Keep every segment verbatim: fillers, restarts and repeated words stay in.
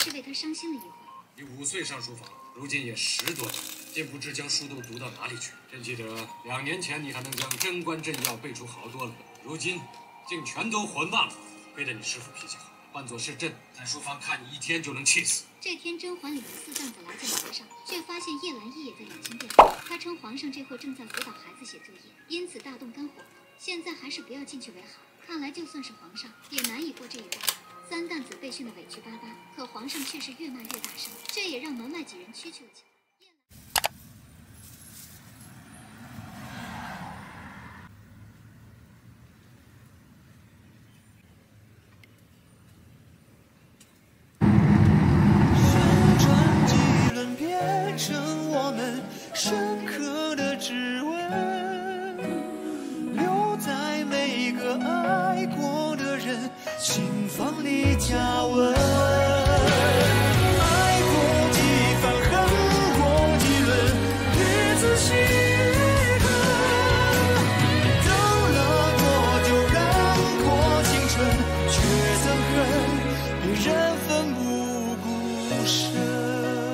是为他伤心了一回。 你五岁上书房，如今也十多年，竟不知将书都读到哪里去。朕记得两年前你还能将贞观政要背出好多了，如今竟全都混忘了。亏得你师傅脾气好，换作是朕，在书房看你一天就能气死。 这天，甄嬛领着四担子来见皇上，却发现叶澜依也在养心殿。她称皇上这会正在辅导孩子写作业，因此大动肝火。现在还是不要进去为好。看来就算是皇上也难以过这一关。三担子被训得委屈巴巴，可皇上却是越骂越大声，这也让门外几人蛐蛐了起来。 旋转几轮，变成我们深刻的指纹，留在每个爱过的人心房里加温。爱过几番，恨过几轮，日子细刻，等了多久，染过青春，却怎恨别人奋不顾身。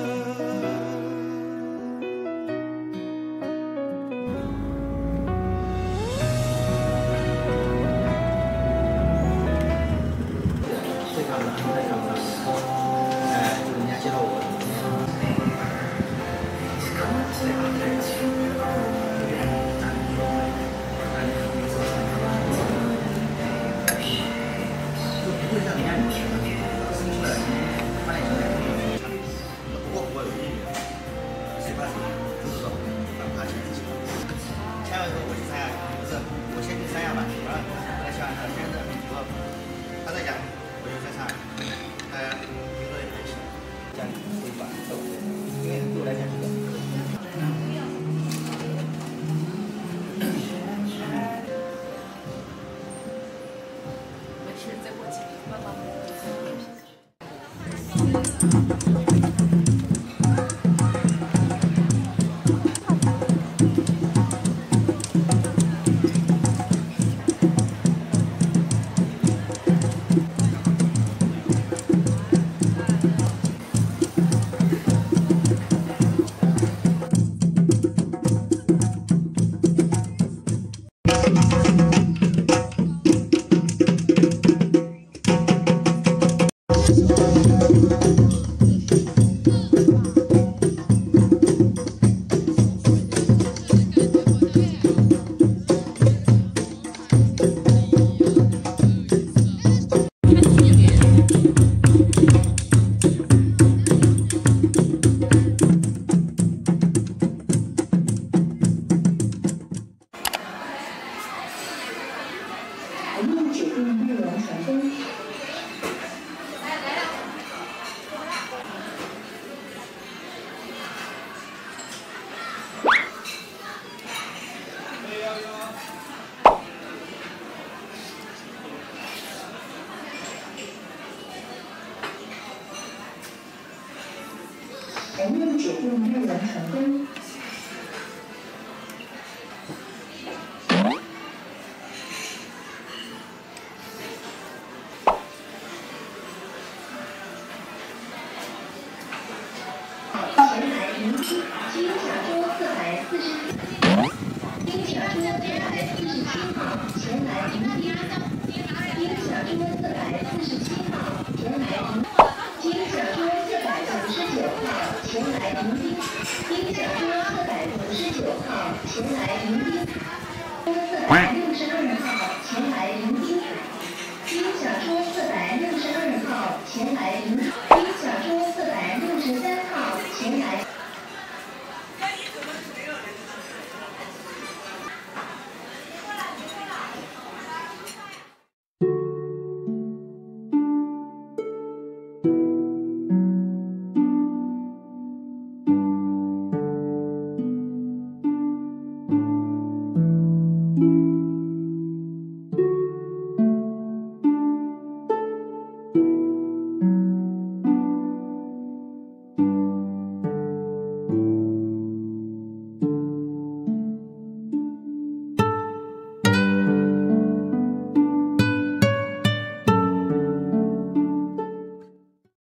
人命指定日文成功。前来迎接金甲桌四百四十四，金甲桌四百四十七号前来迎接，金甲桌四百四十七号前来迎接。金甲桌四百五十九号前来迎宾，金甲桌四百五十九号前来迎宾，桌四百六十二号前来迎宾，金甲桌四百六十二号前来迎宾。